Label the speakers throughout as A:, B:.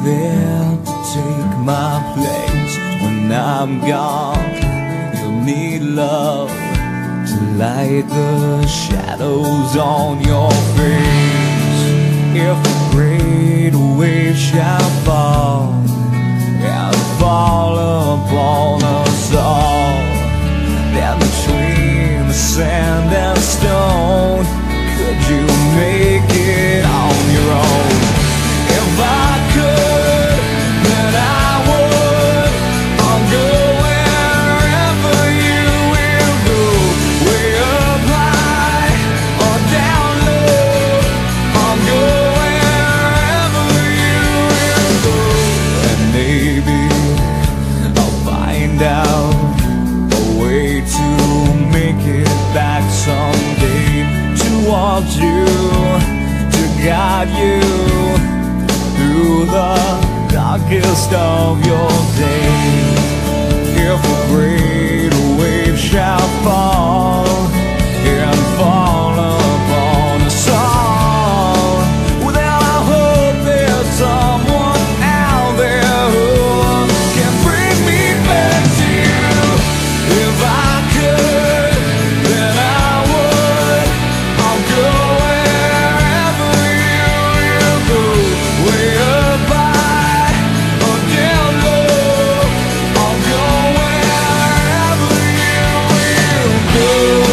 A: there to take my place when I'm gone. You'll need love to light the shadows on your face. If a great wave shall fall and fall upon us all, then between the sand and stone, could you make it on your own? If I could, then I would. I'll go wherever you will go, way up high or down low. I'll go wherever you will go, and maybe I'll find out a way to make it back someday, to want you, to guide you through the darkest of your days. If a great wave shall fall and fall upon us all, then I hope there's someone out there who can bring me back to you. If I could, then I would. I'll go wherever you will go, way up high or down low. I'll go wherever you will go.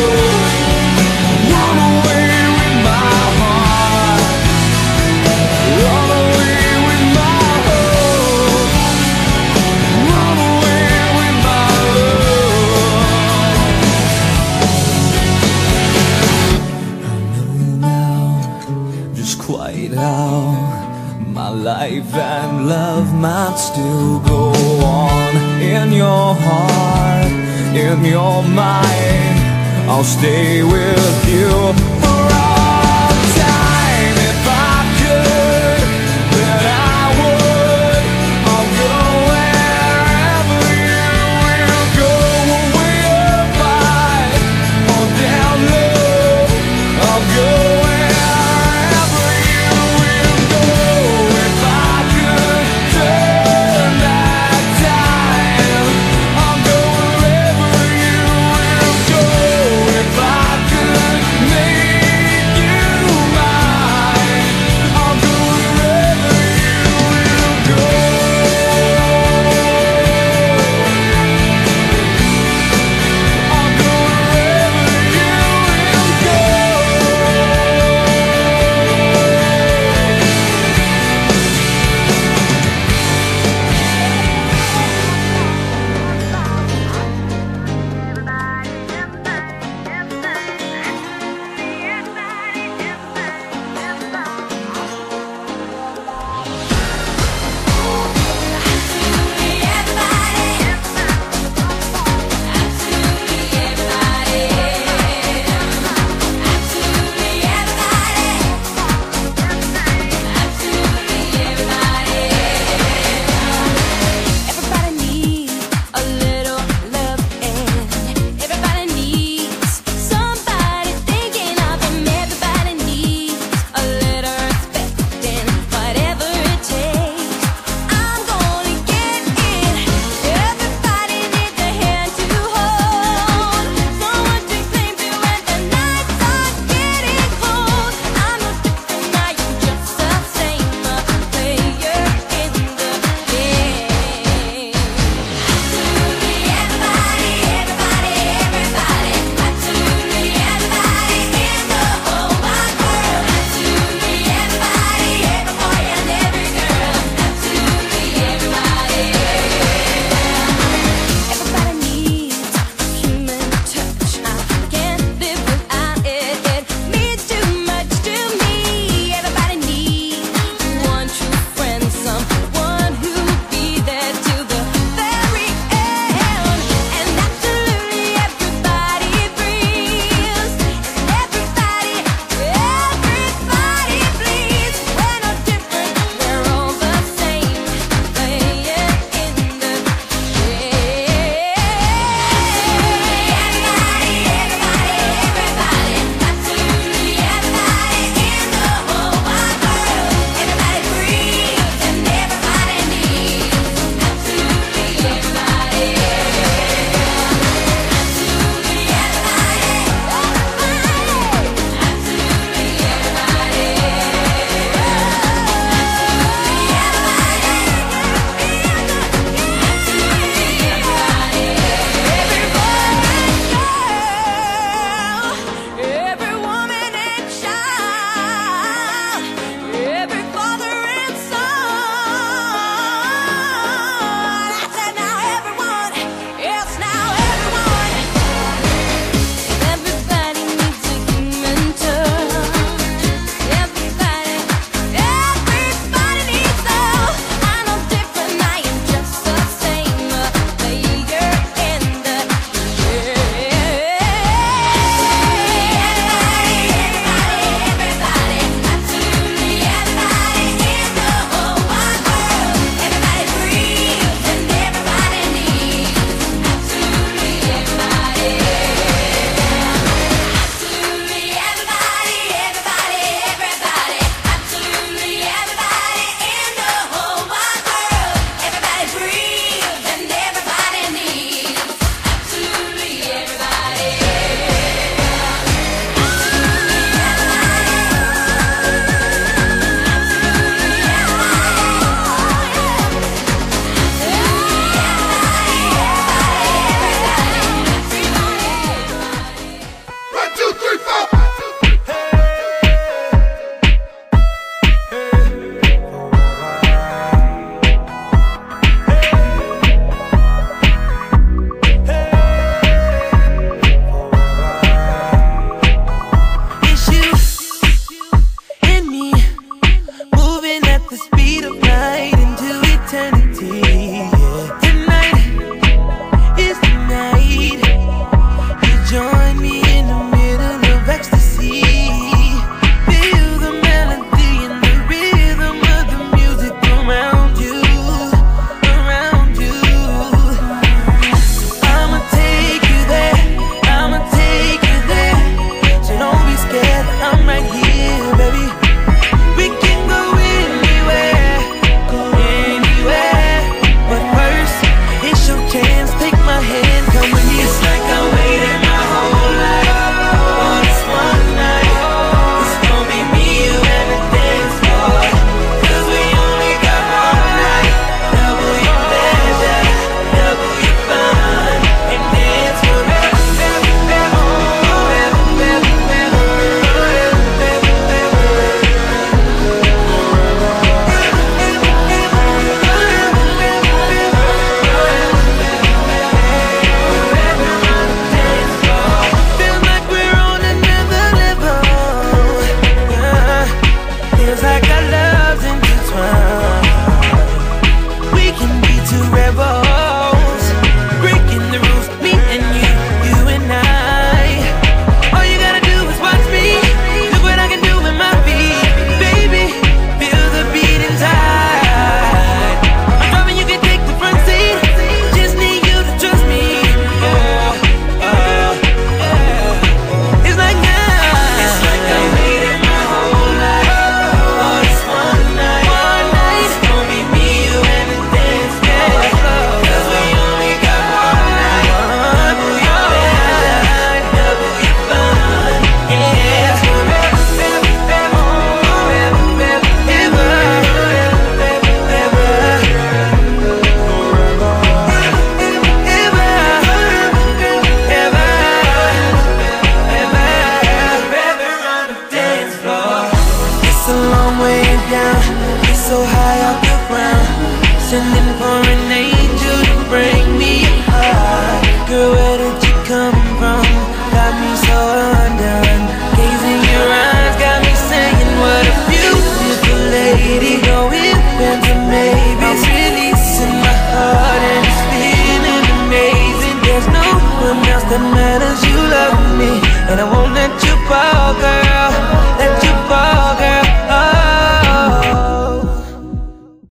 A: Run away with my heart, run away with my hope, run away with my love. I know now just quite how my life and love might still go on. In your heart, in your mind, I'll stay with you